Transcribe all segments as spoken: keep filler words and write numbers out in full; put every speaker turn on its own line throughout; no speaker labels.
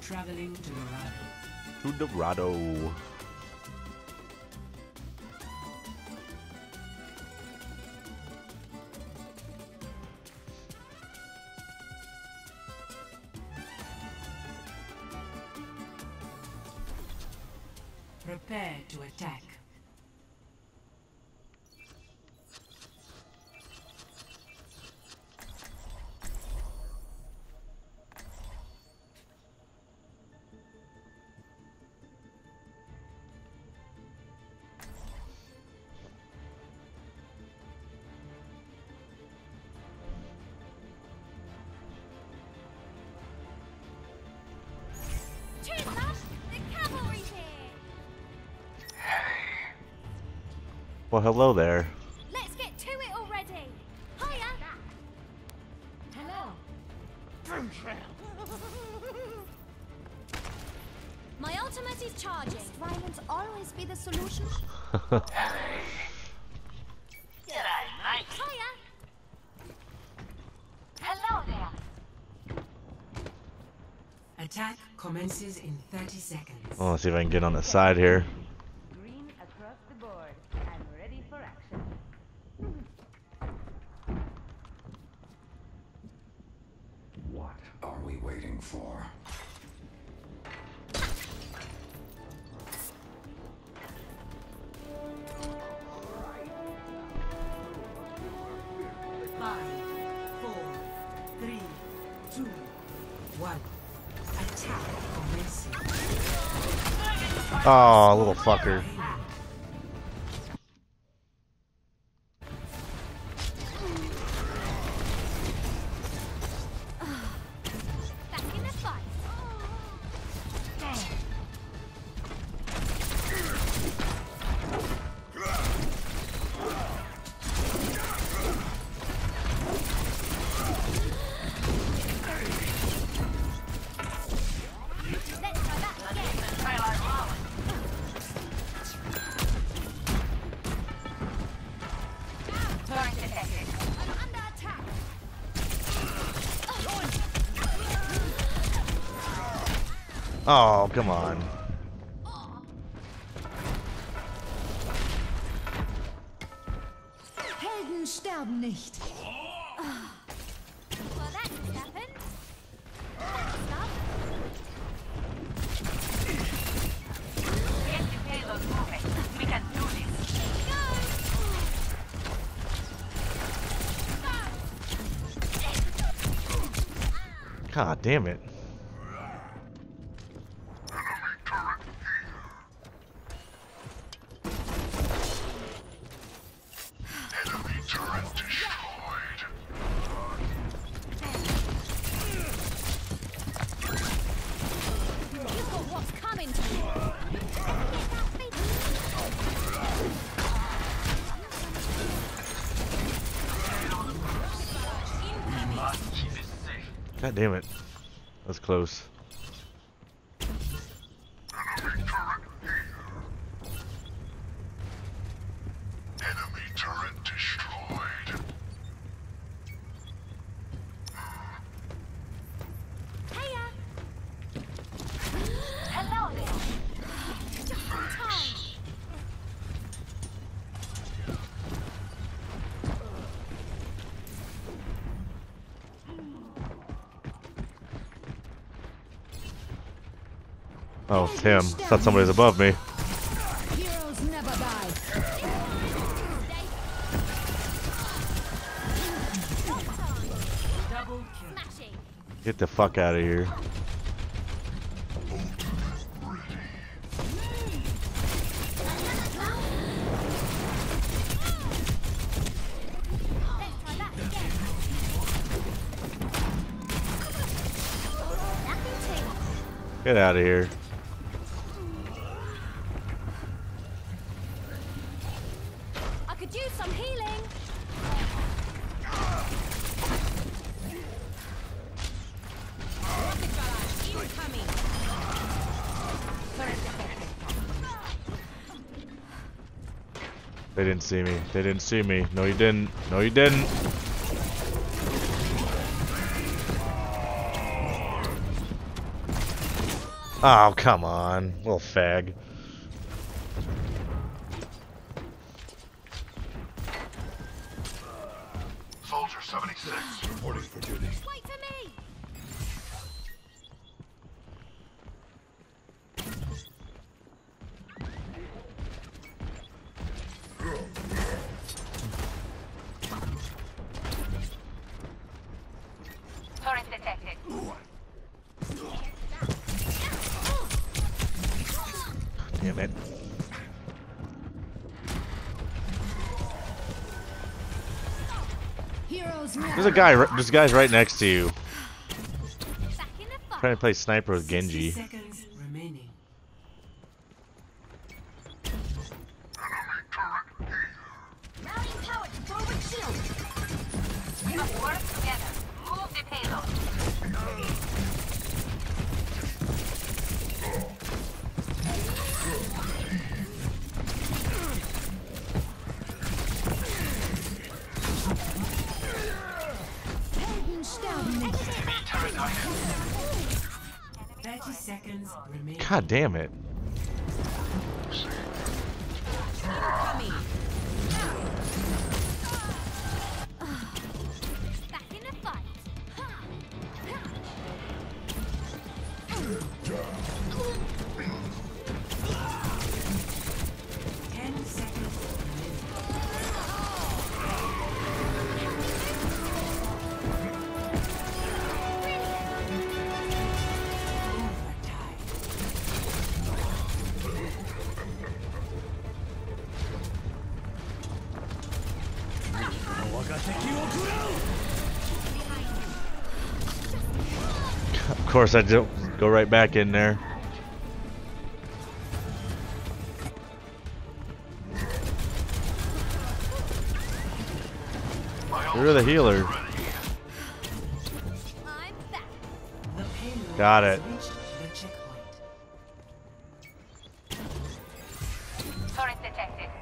Traveling to Dorado.
To Dorado.
Prepare to attack.
Well, hello there.
Let's get to it already. Hiya. Hello. My ultimate is charging. Must violence always be the solution? Hiya. Hello there.
Attack commences in thirty seconds.
I want to see if I can get on the side here.
Green across the board. I'm ready for action.
What are we waiting for?
Five, four, three, two, one. Attack commencing.
Oh, little fucker.
Back in the fight. Let's try that again. I'm under attack.
Oh, come on.
Helden sterben nicht.
Well, that just happened. That's stuff.
Get the payload moving. We can do this.
God damn it.
You've got what's coming to you. Get that big.
God damn it. That's close.
Enemy turret destroyed.
Hiya. Hello there. Just in time.
Oh, it's him. Thought somebody was above me.
Heroes never die.
Double kill.
Smashing.
Get the fuck out of here.
Let's try that again. Nothing to.
Get out of here.
I could use some healing. Rocket barrage incoming.
They didn't see me. They didn't see me. No, you didn't. No, you didn't. Oh, come on. Little fag.
Soldier seventy-six, reporting for duty.
Wait for me!
Turret detected.
Damn it.
Heroes
There's
never
a guy. ri- There's guys right next to you.
Back in the fight.
Trying to play sniper with
sixty
Genji.
seconds remaining.
Mounting power to forward shield.
We must work together. Move the payload.
Helden sterben nicht.
thirty seconds remaining.
God damn it.
Back in the fight.
ten seconds remaining. Overtime.
Of course, I don't go right back in there. You're the healer.
I'm back.
The payload
Got
has
it.
reached the checkpoint.
Turret detected.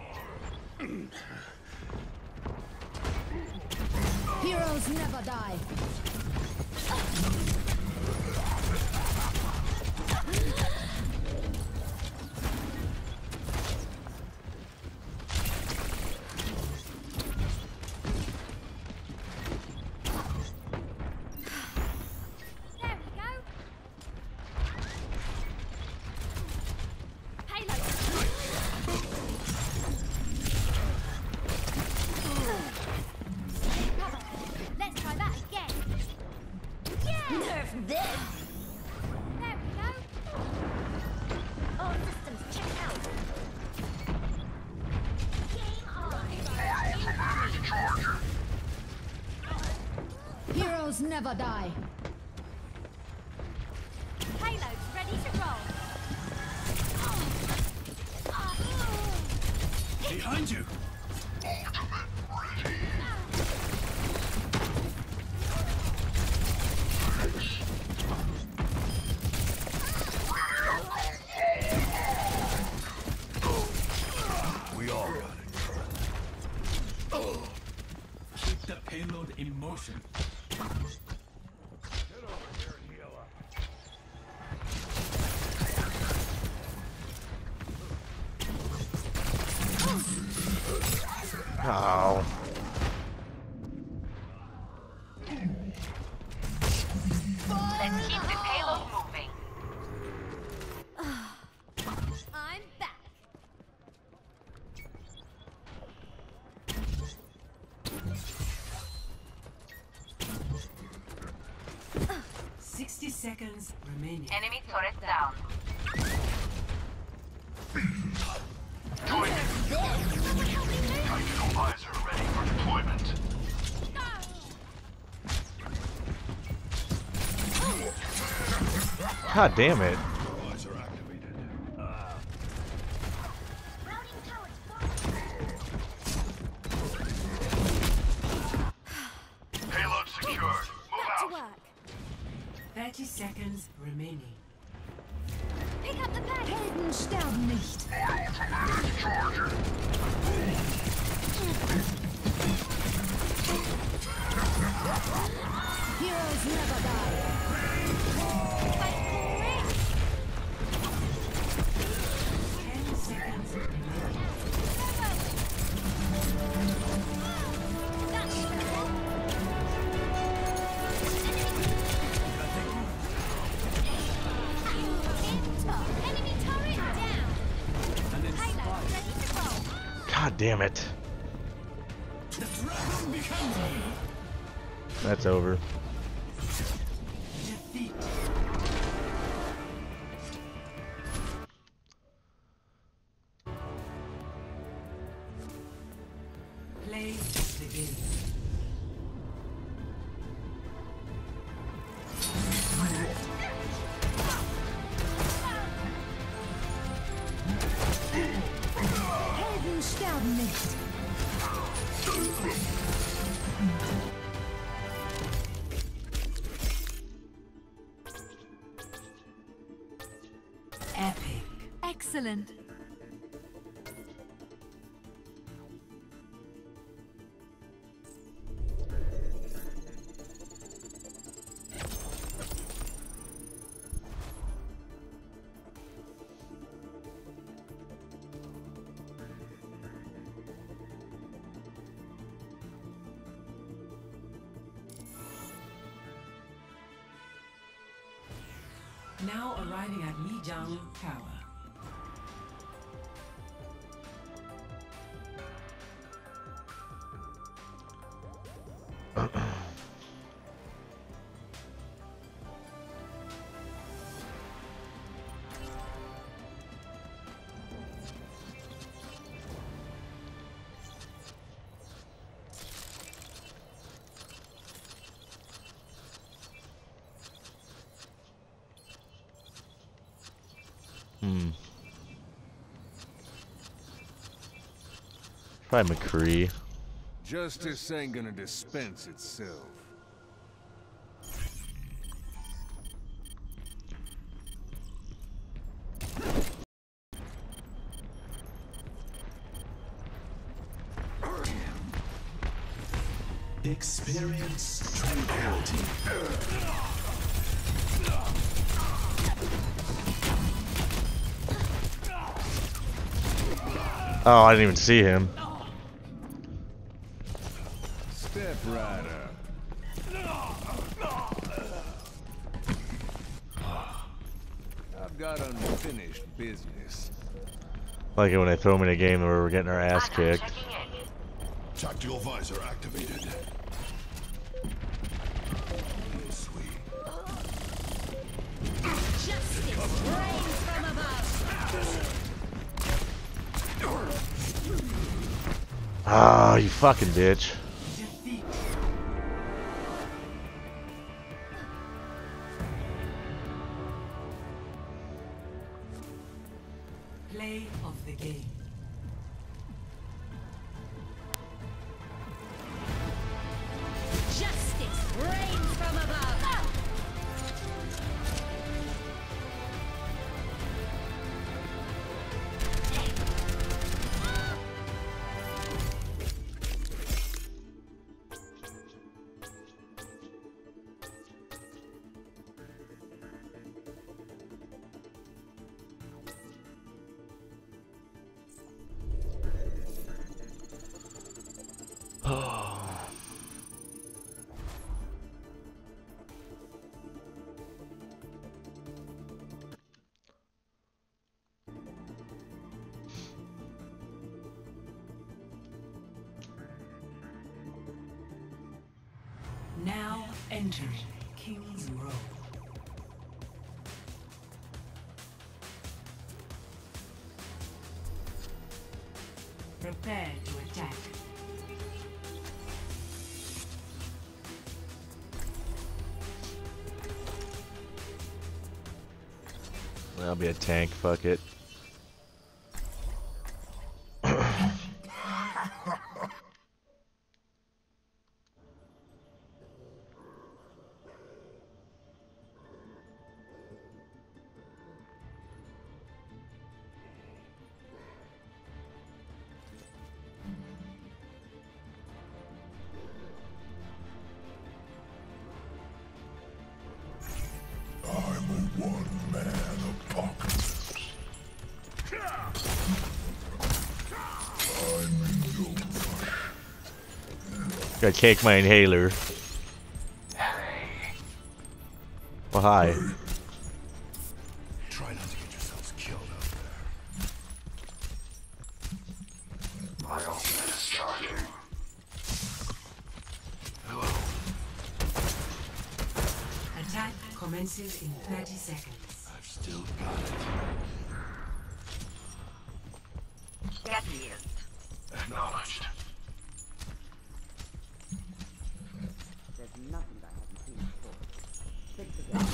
Heroes never die.
There we go. Payload. Let's try that again. Yeah. Nerf this. There we go. All systems checked out. Game on.
Heroes never die.
Payload's ready to roll.
Behind you. We all got it. Keep the payload in motion.
Oh.
Let's keep the payload moving.
I'm back.
sixty seconds remaining.
Enemy turret down.
Tactical visor ready for deployment.
God damn it.
Visor activated.
Routing towards
Payload secured. Move
back to
out.
work.
thirty seconds remaining.
Pick up the pack.
Helden sterben nicht. Heroes never die.
Wait for it.
God damn it. That's over.
Defeat. Play the game.
Helden sterben nicht.
Epic.
Excellent.
Now arriving at Lijiang Tower.
Hmm. Try McCree.
Justice ain't gonna dispense itself.
Experience tranquility.
Oh, I didn't even see him.
Step right up. I've got unfinished business.
Like it when they throw me in a game where we're getting our ass
I'm
kicked.
checking in.
Tactical visor activated. Sweet.
Justice reigns from above.
Ah, you fucking bitch.
Defeat. Play of the game.
Justice reigns from above.
Now entering King's Row. Prepare to attack.
I'll be a tank, fuck it. Gotta take my inhaler. Well, hi.
Try not to get yourselves killed out there.
commences in thirty seconds.
I've still got it.
Get healed.
Acknowledged.
There's nothing I haven't seen before. Think again.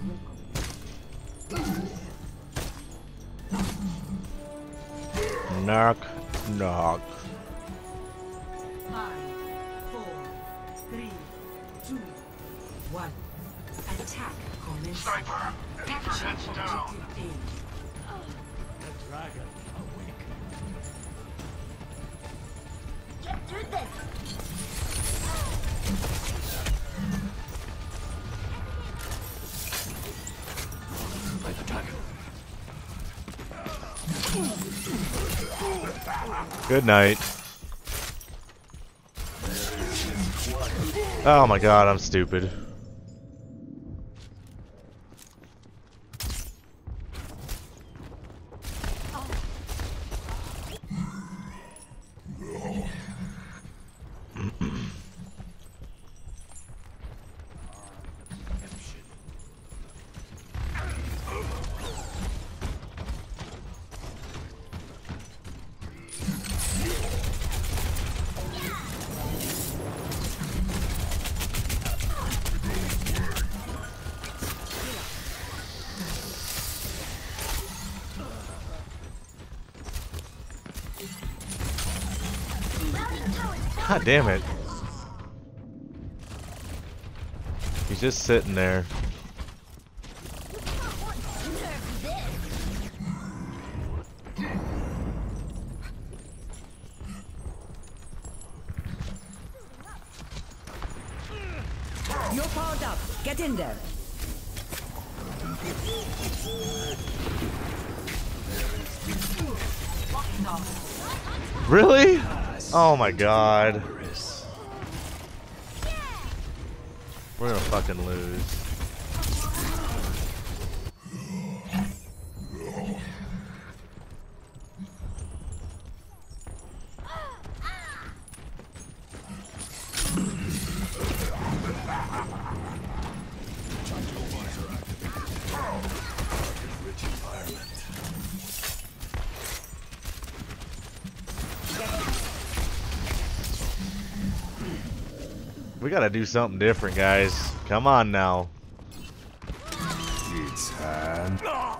Knock, knock.
Five, four, three, two, one. Attack commences.
Sniper!
Capture
Heads down!
objective A.
Get through this.
Light attack.
Good night. Oh my god, I'm stupid. God damn it. He's just sitting there.
Nerf this.
You're powered up. Get in there.
Really? Oh my god. We're gonna fucking lose.
Rich environment.
We gotta do something different, guys. Come on now.
It's hand.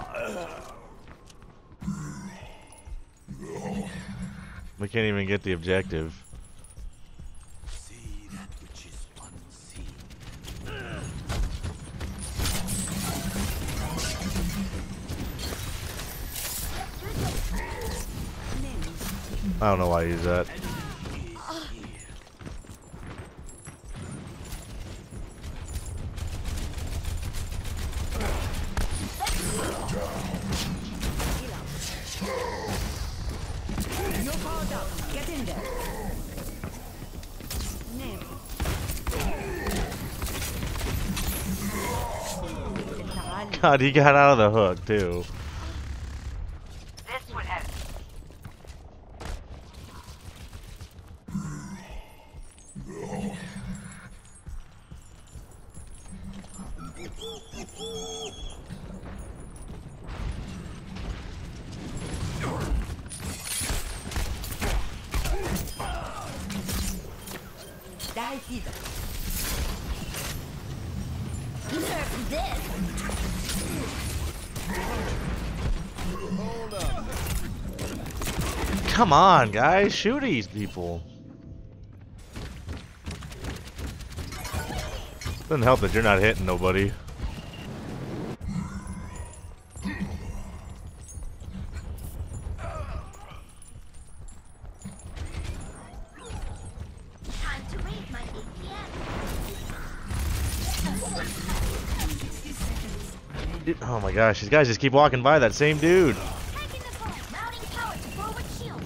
We can't even get the objective.
See that which is unseen.
I don't know why I use that.
You're powered up. Get in there.
God, he got out of the hook too.
This would help.
Die here.
Nerf this.
Come on, guys, shoot these people. Doesn't help that you're not hitting nobody.
Time to raise my A P M.
Dude, oh my gosh, these guys just keep walking by that same dude.
Taking the point. Mounting tower to forward shield.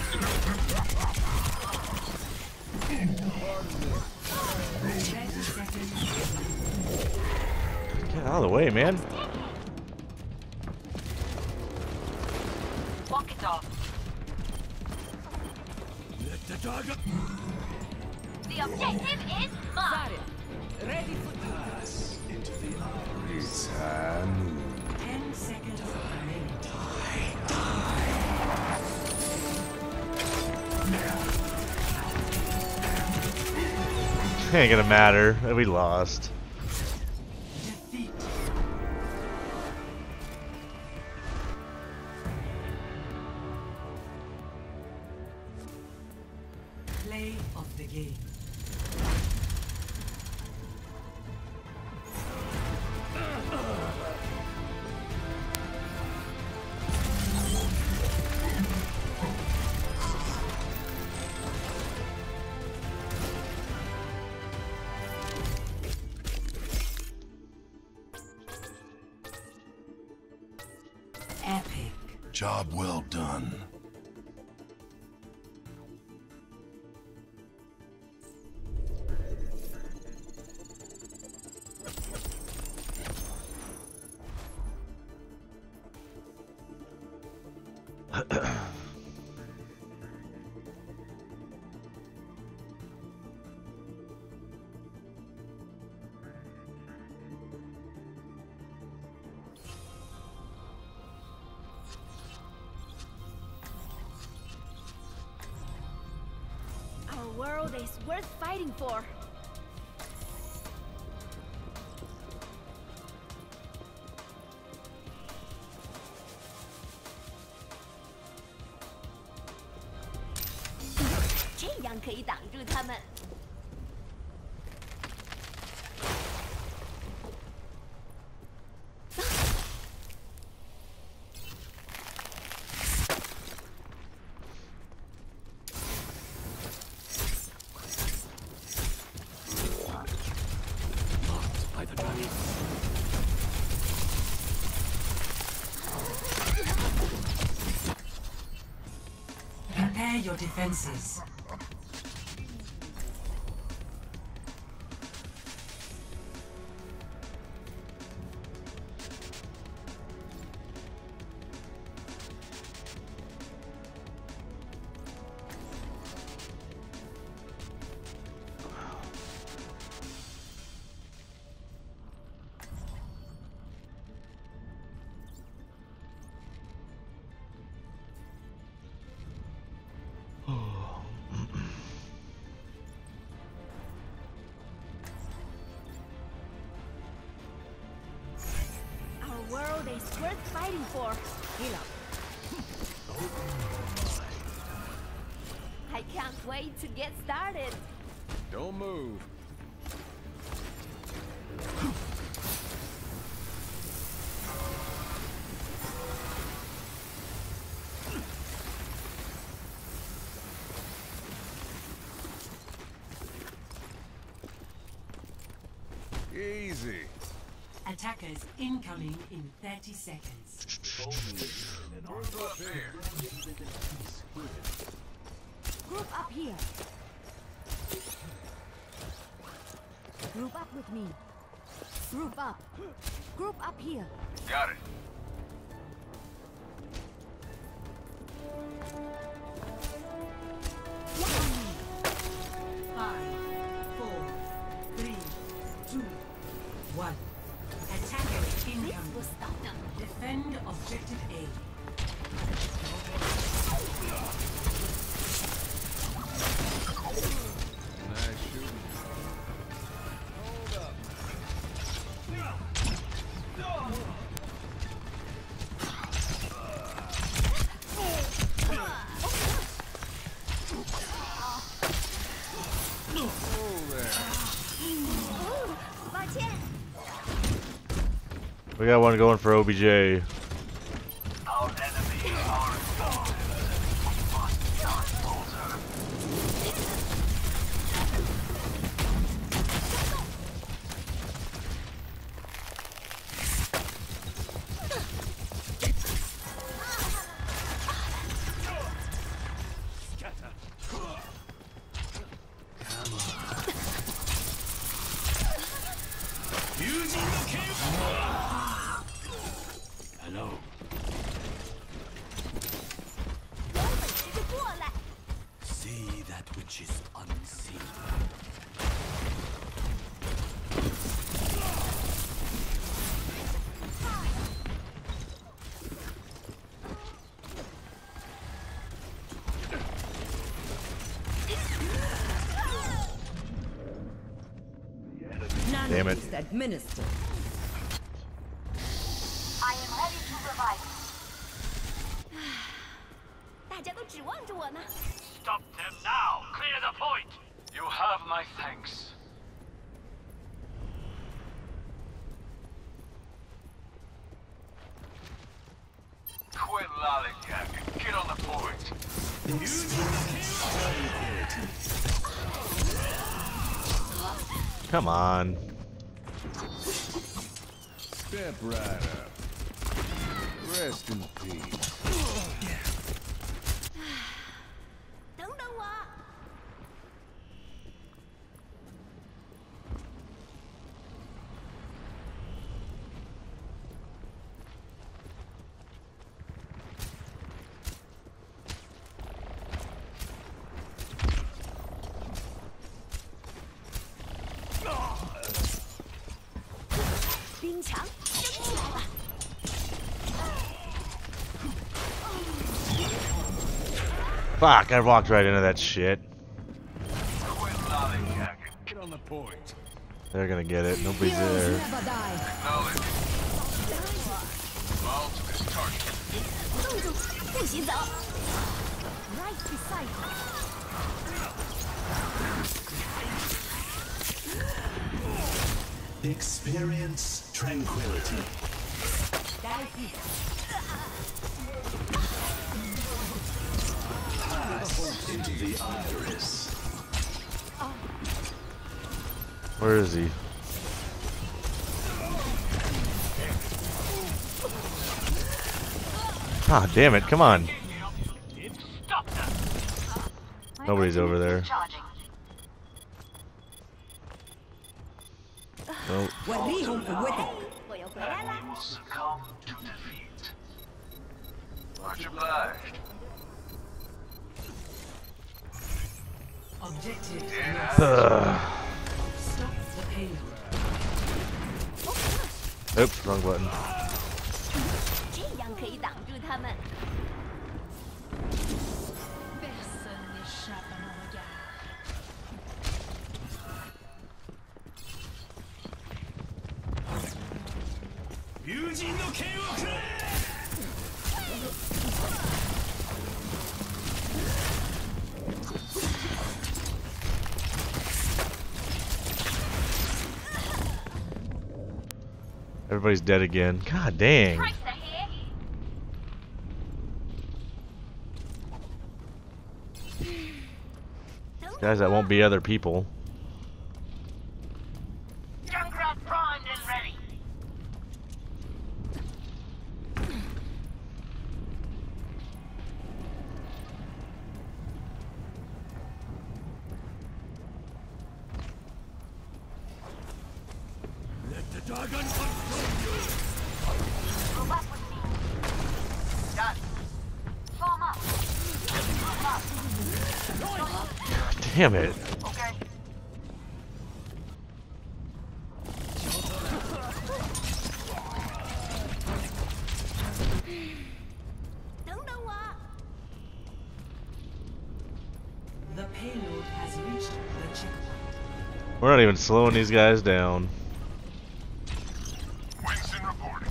thirty seconds
Get out of the way, man.
Walk it off.
Let the dog up.
The objective is mine.
Ready for duty.
Pass into the eye.
It's high noon.
Ten seconds remaining.
Ain't gonna matter. We lost.
Defeat. Play of the game. Epic.
Job well done.
Our world is worth fighting for.这样可以挡住他们。
By the dragon.
Prepare your defenses.
Our world is worth fighting for. Heal up. I can't wait to get started.
Don't move. Easy.
Attackers incoming in thirty seconds.
Group up here. Group up with me. Group up. Group up here.
Got it.
Five, four, three, two, one. Attackers incoming.
We'll stop them.
Defend objective A.
Nice shooting. Hold up. Oh, there.
抱歉。
We got one going for O B J.
Our enemy are gone. Must not falter. Scatter. Come on. Using the cave.
damn it.
Focused administered.
I am ready to revive.
大家都指望着我呢。
Stop them now! Clear the point! You have my thanks. Quit lollygagging. Get on the point.
Come on.
Step right up. Rest in peace.
等等我。 冰墙升起来了。
Fuck, I walked right into that shit.
Quit lollygagging.
Get on the point.
They're gonna get it. Nobody's
Heroes
there.
never die.
Acknowledge. Fall to this target.
冻住，不许走。Right beside you.
Experience tranquility. Pass into the iris.
Where is he? Ah, damn it! Come on.
Stop them!
Nobody's over there.
Charging.
Nope.
وريهم قوتك.
我又回来了。
Succumb to defeat. Much obliged.
Objective
Ugh.
stop the payload.
Oops, wrong button.
这样可以挡住他们。
Everybody's dead again. God dang.
Price ahead.
Guys, that won't be other people.
Junkrat primed and ready.
Let the dragon control you!
Move up with me. Done. Form up. Move up.
Damn it.
Okay.
The payload has reached the checkpoint.
We're not even slowing these guys down.
Winston reporting.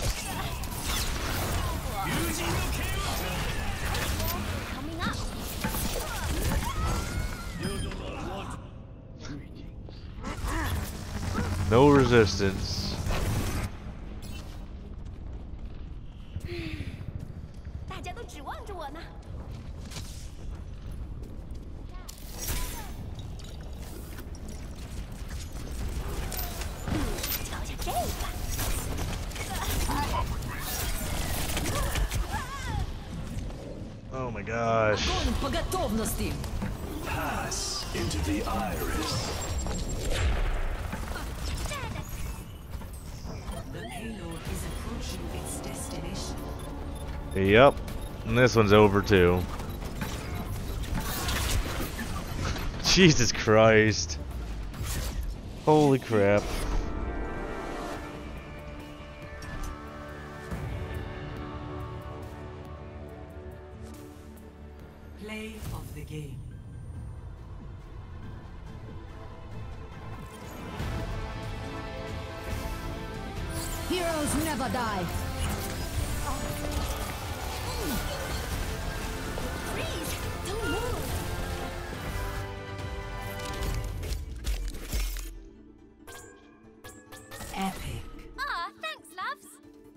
Coming up.
No resistance.
大家都指望着我呢。瞧瞧这个。
Oh my gosh.
Огонь по готовности.
Pass into the iris.
The payload is approaching its destination.
Yep. And this one's over too. Jesus Christ. Holy crap.
Play of the game.
never die.
Freeze! Don't move!
Epic.
Ah, thanks, loves.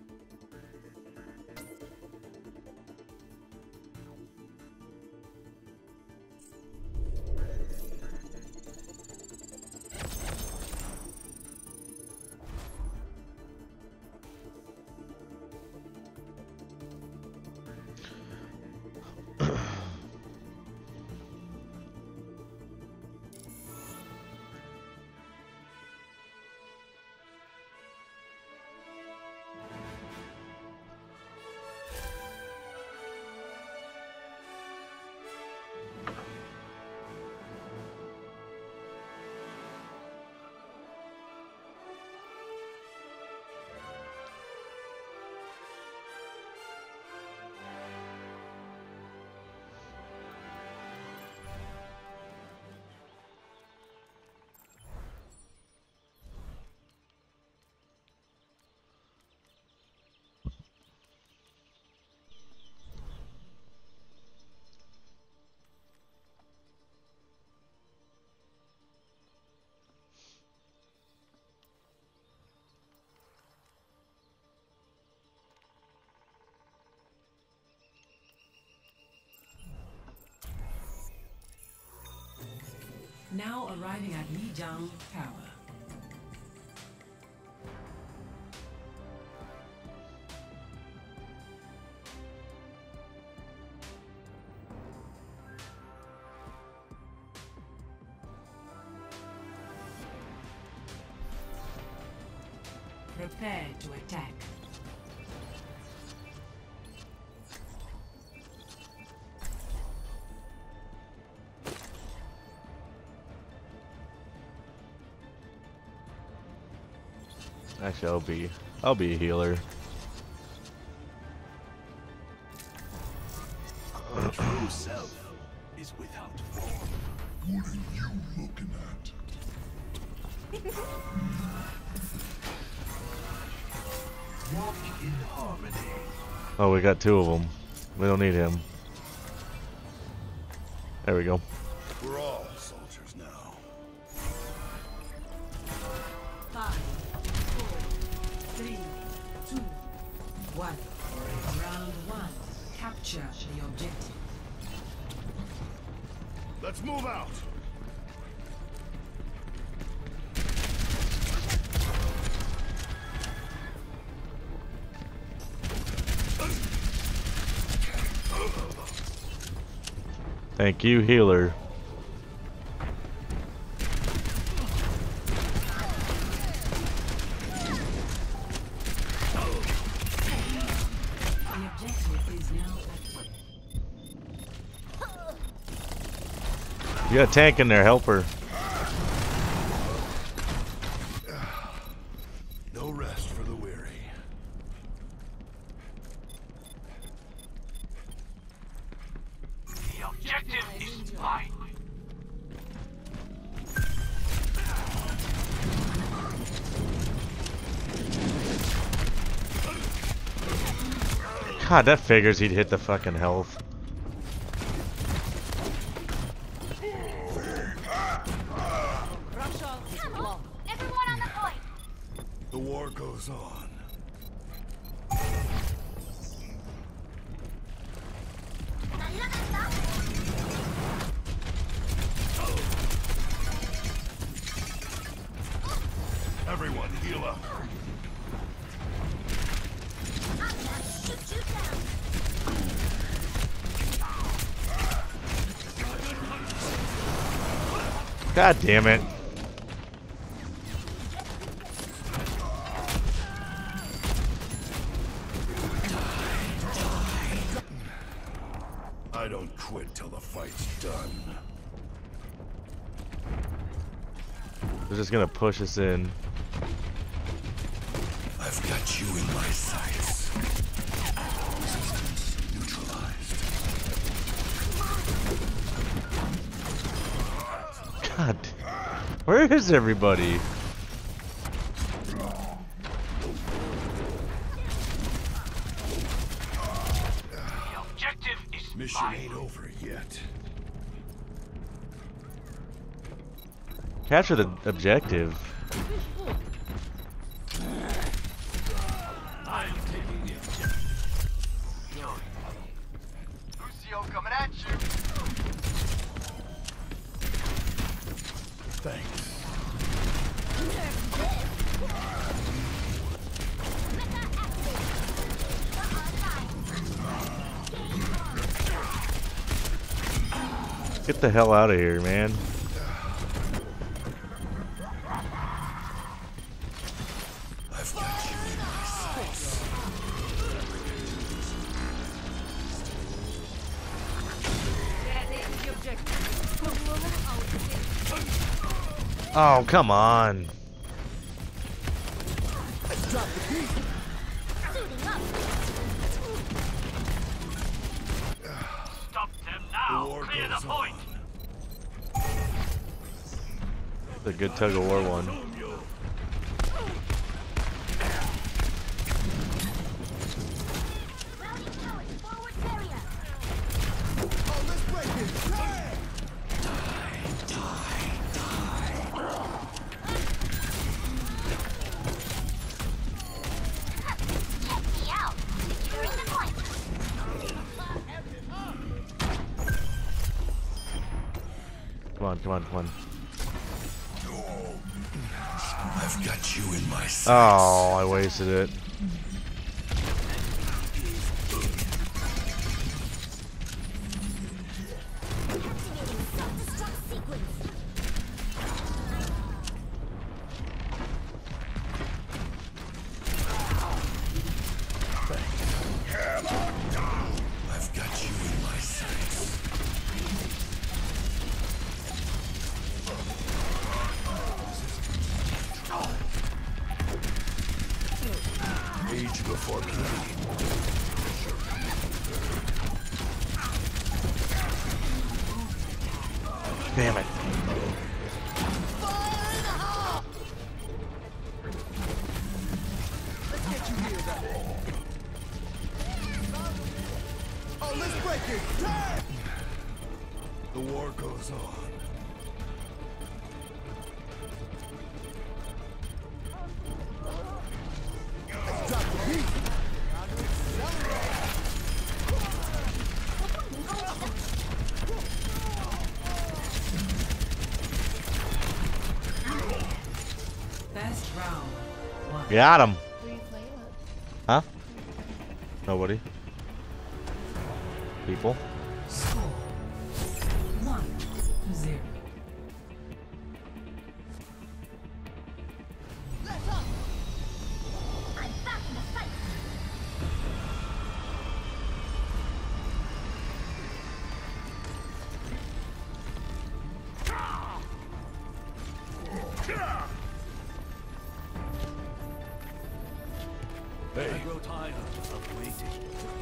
Now arriving at Lijiang Tower. Prepare to attack.
Actually, I'll be, I'll be a healer.
The true self is without form.
What are you looking at?
Walk in harmony.
Oh, we got two of them. We don't need him. There we go.
We're all soldiers now.
Five, four, three, two, one. Round one. Capture the objective.
Let's move out.
Thank you, healer.
The objective is now at
You got a tank in there, help her.
No rest for the weary. The objective is mine.
God, that figures he'd hit the fucking health.
Come on, everyone on the point.
The war goes on. Everyone, heal up.
God damn it.
I don't quit till the fight's done.
They're just gonna push us in.
I've got you in my sights. Resistance neutralized.
God. Where is everybody?
Mission ain't over yet.
Capture the objective.
I'm taking the objective. Lucio coming at you.
Thanks.
Get the hell out of here, man.
I've got you in my sights.
Oh, come on.
Stop them now. Clear the point.
The good tug of war one. Come on, come on, come on.
I've got you in my sights.
Oh, I wasted it.
I've got you in my sights. Age before beauty.
Damn it.
Oh, let's break it. Time. The war goes on.
First round. One.
Got him. Huh? Nobody. People.
Score. One to zero.
I'm back in the fight.
Hey.
I grow tired of waiting.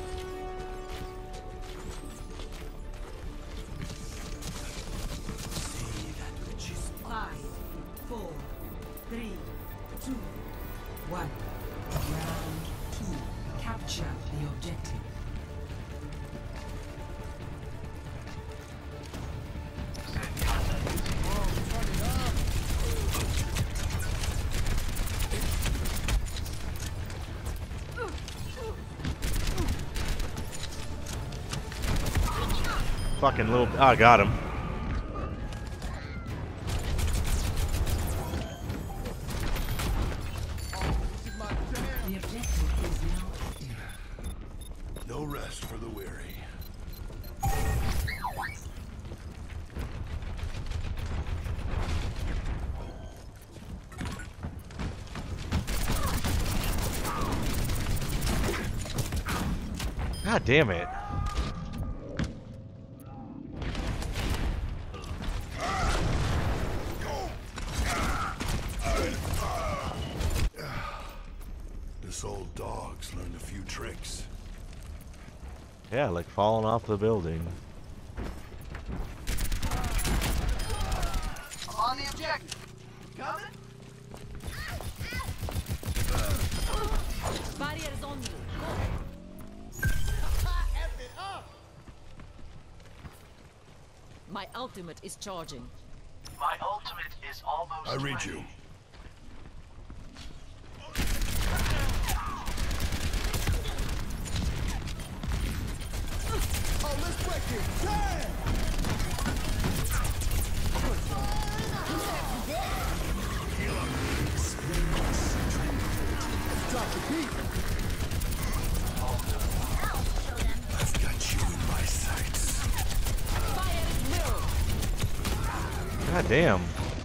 See that which is
Five, four, three, two, one. Round two. Capture the objective.
Fucking little. Oh, I got him.
The objective is now active.
No rest for the weary.
God damn it.
This old dog's learned a few tricks.
Yeah, like falling off the building.
On the objective. Coming?
Barriers on you.
My ultimate is charging.
My ultimate is almost
I read
ready.
you. Oh, let's break it! Damn! Drop the beat! I've got you in my sights.
Fire at will.
God damn.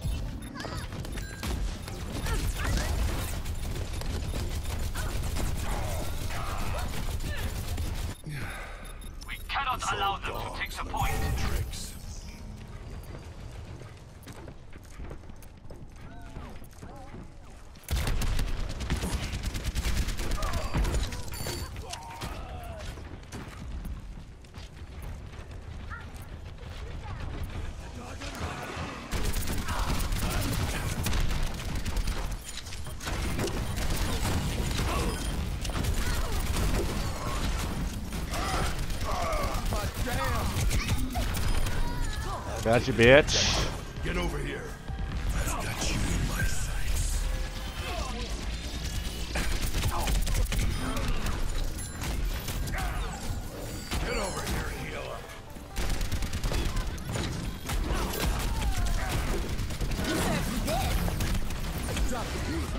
We cannot allow them to take the point.
Tricks.
Got you, bitch.
Get over here. I've got you in my sights. Get over here, healer. Drop the beat.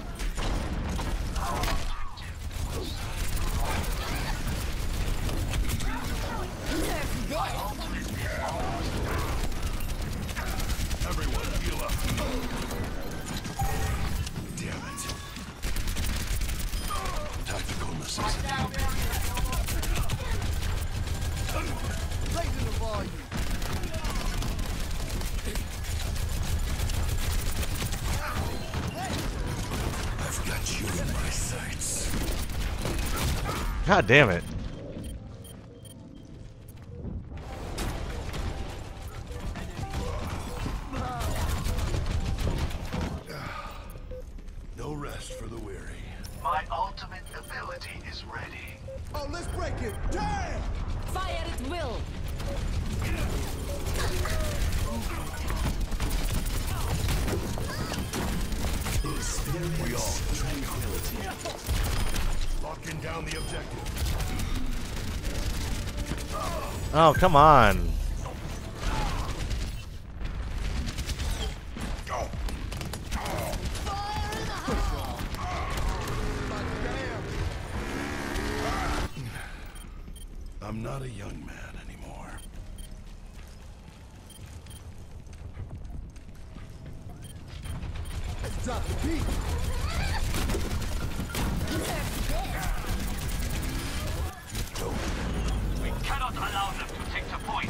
Everyone, heal up. Damn it. Tactical necessity. Raising the volume. I've got you in my sights.
God damn it.
No rest for the weary.
My ultimate ability is ready.
Oh, let's break it! Damn!
Fire at will.
We all tranquility. Locking down the objective.
Oh, come on.
Go. I'm not a young man anymore. Let's drop the beat.
We cannot allow them to take the point.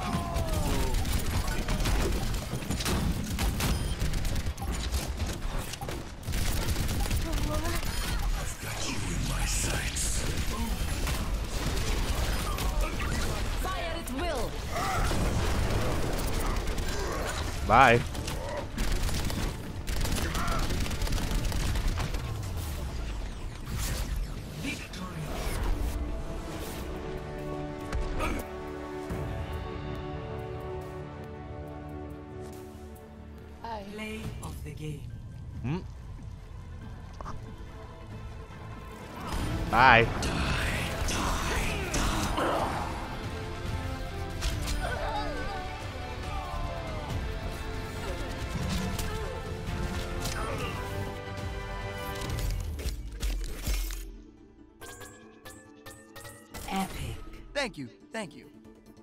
I've got you in my sights.
Fire at will.
Bye.
Play of the game.
Hmm? Bye.
Epic.
Thank you, thank you.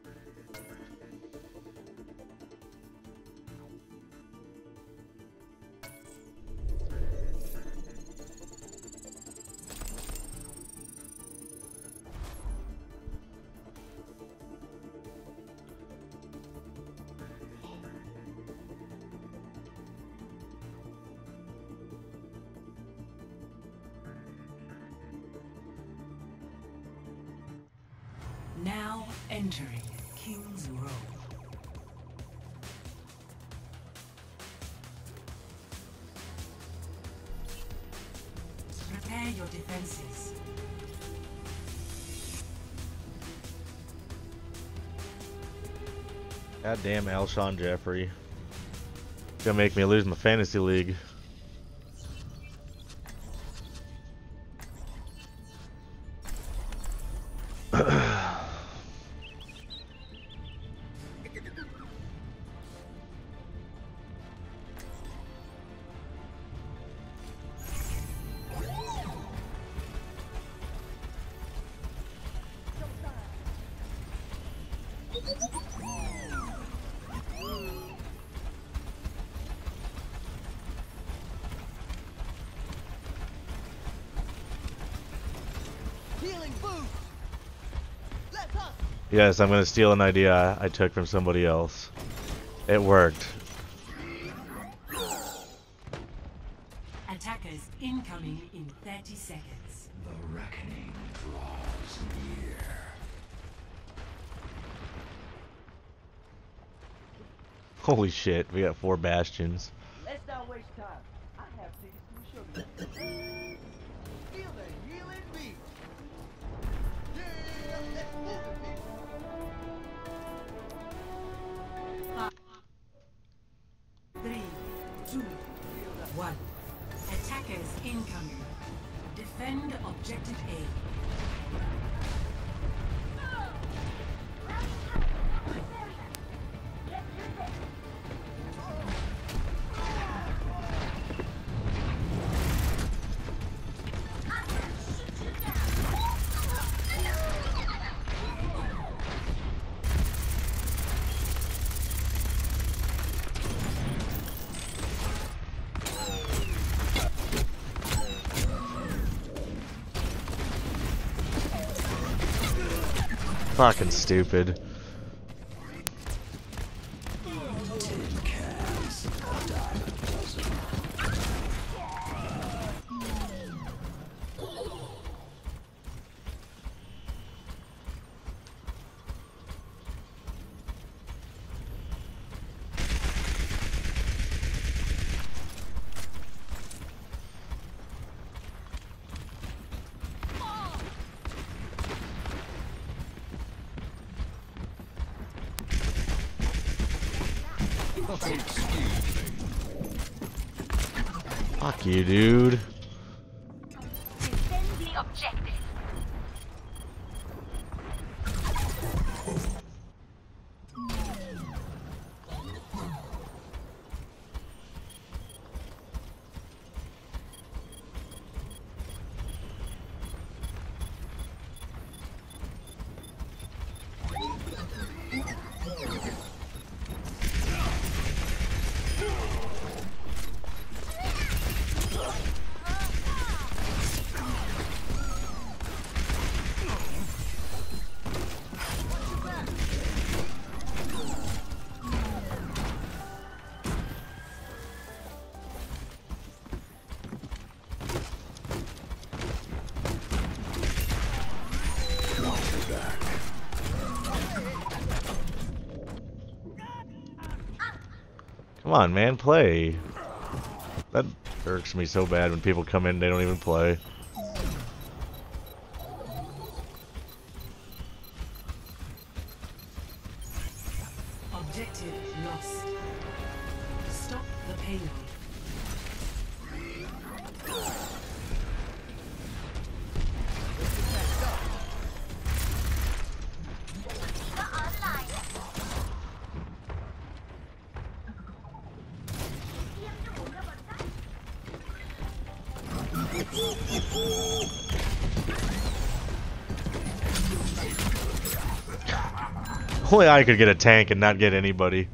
Now entering King's Row. Prepare your defenses.
Goddamn Alshon Jeffrey. Gonna make me lose my fantasy league. Yes, I'm gonna steal an idea I took from somebody else. It worked.
Attackers incoming in thirty seconds.
The reckoning draws near.
Holy shit, we got four bastions.
Let's not waste time. I have tickets to a show. Feel the healing beat. Yeah, let's move it, people.
Three, two, one. Attackers incoming. Defend objective A.
Fucking stupid. Fuck you, dude.
Defend the objective.
Come on, man, play. That irks me so bad when people come in and they don't even play.
Objective lost. Stop the payload.
Only I could get a tank and not get anybody.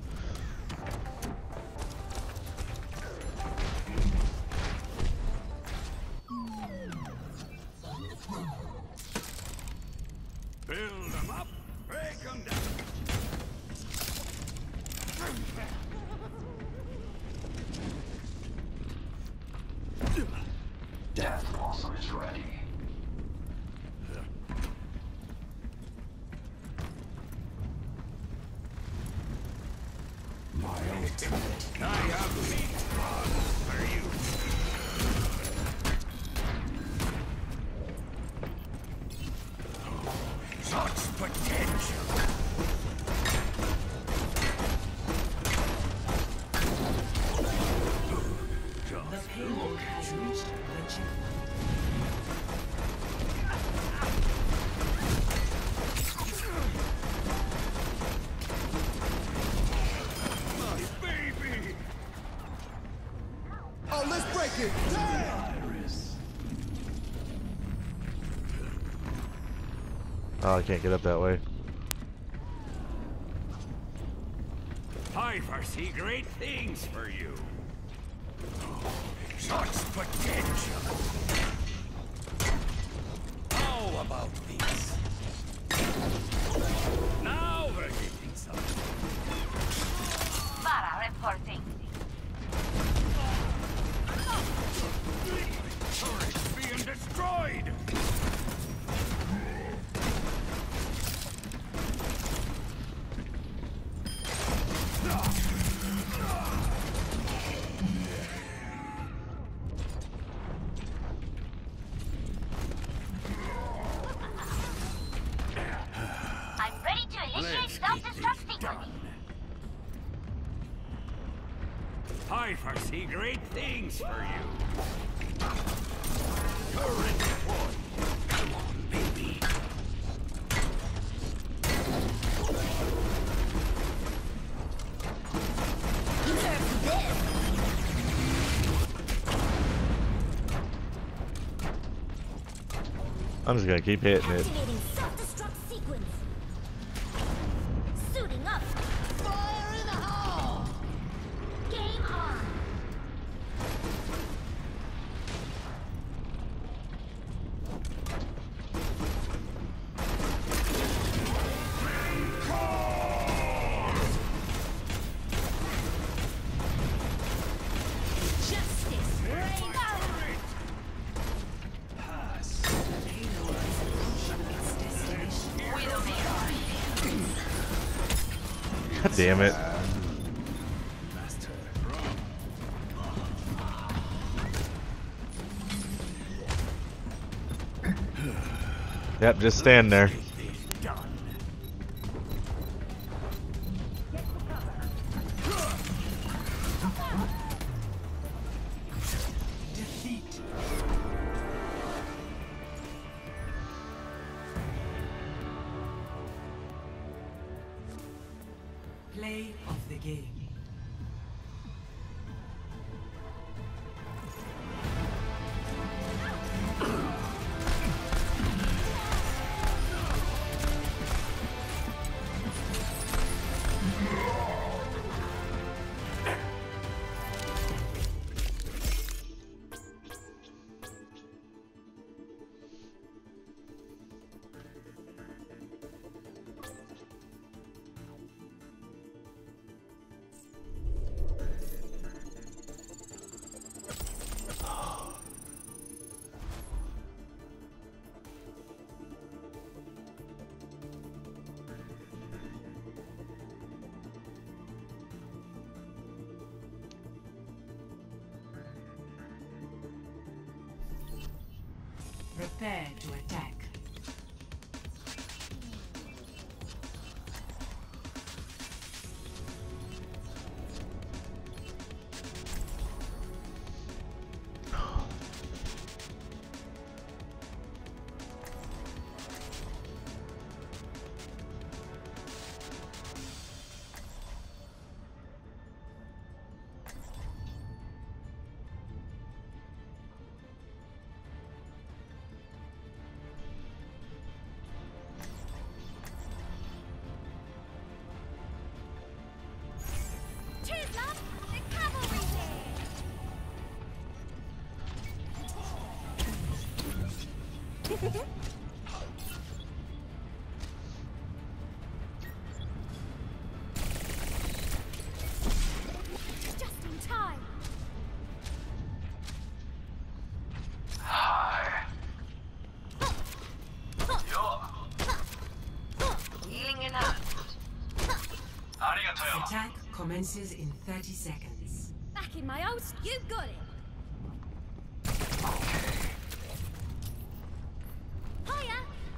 Build them up, break them down. Death also is ready. My ultimate. I have meat for you. Such potential. it! Damn!
Oh, I can't get up that way.
I foresee great things for you.
Such potential! How about this?
Now we're getting something.
Para reporting.
Turret's being destroyed!
I'm ready to initiate self-destruct sequence.
I foresee great things for you.
Turret deployed! Come on, baby!
Nerf this!
I'm just gonna keep hitting it.
Activating self-destruct sequence. Suiting up. Fire in the hole! Game on! Justice reigns!
God damn it. Yep, just stand there.
Defeat. Play of the game. Prepare to attack.
Cheers, love! The cavalry's here! Just in time!
Hi.
Healing enough.
Arigato.
Attack commences in thirty seconds.
Back in my old... You got it! Hiya!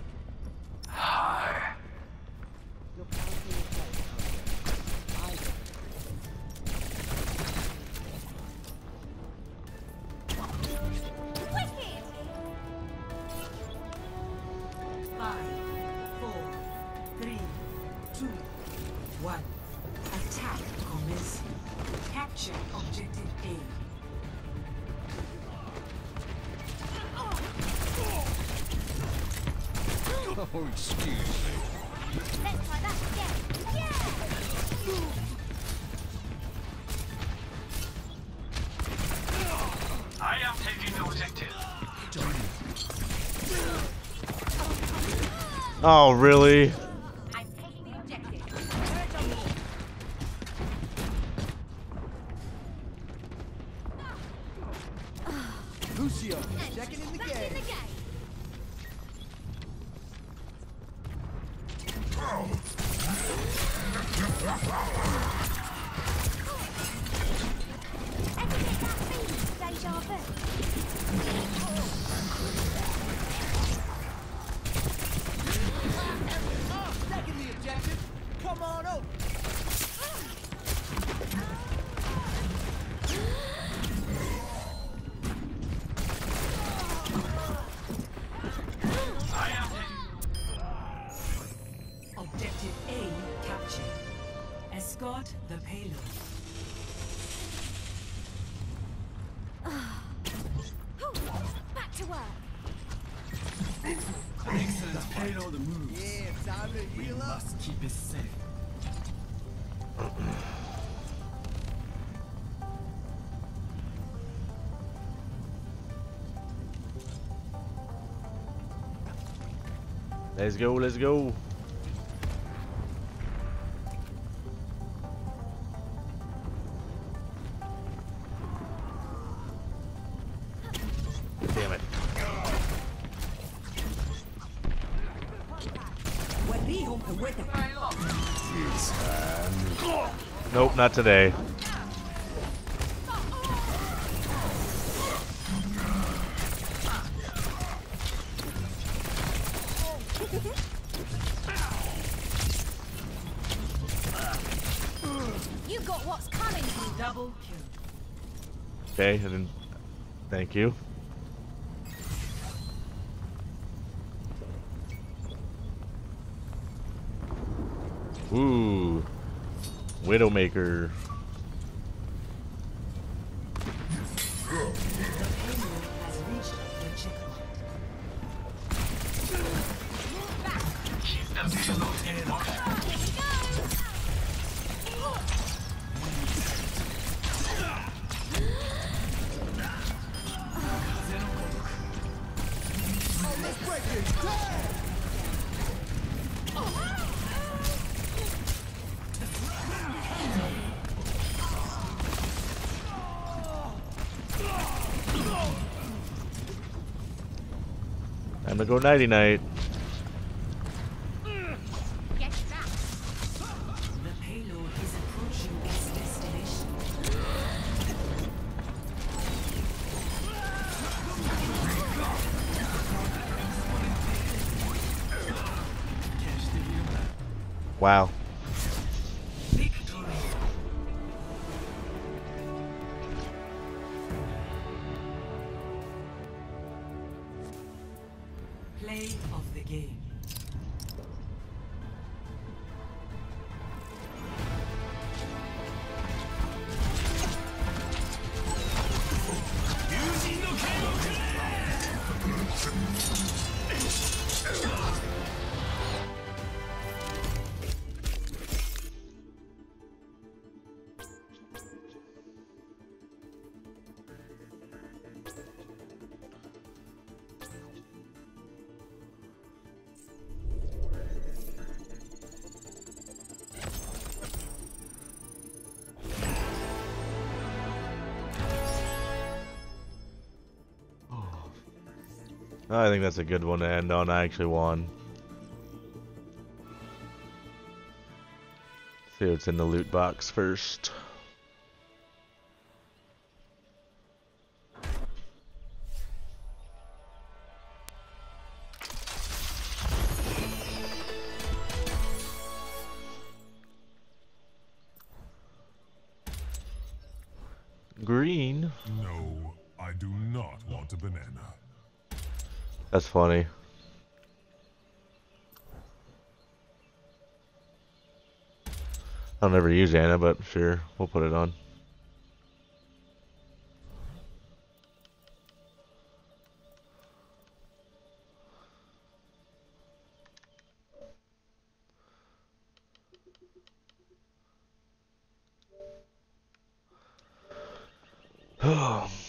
Hi.
Your character is right. I will.
Wicked!
Five, four, three, two, one. Attack commencing. Capture objective A.
Oh, excuse me.
Let's try that again. Yeah!
I am taking the objective.
Oh, really?
I'm taking the objective.
Lucio, second in the
Back in
game.
the game. Ever get that feeling, deja vu?
Second the objective. Come on over.
I am taking.
Objective A captured. Escort the payload.
Back to work.
Excellent payload moves.
Yeah, time to heal up.
Keep it safe.
Let's go, let's go. Damn it. Nope, not today.
You got what's coming.
Double kill.
Okay, I didn't. Thank you. Ooh, Widowmaker.
The payload has reached the checkpoint.
Keep the payload in motion.
Let's break it. Damn!
Time to go nighty night.
Get back.
The payload is approaching its destination.
Wow.
Victory. Play of the game.
I think that's a good one to end on. I actually won. See what's in the loot box first. Green.
No, I do not want a banana.
That's funny. I'll never use Anna, but sure, we'll put it on. Oh.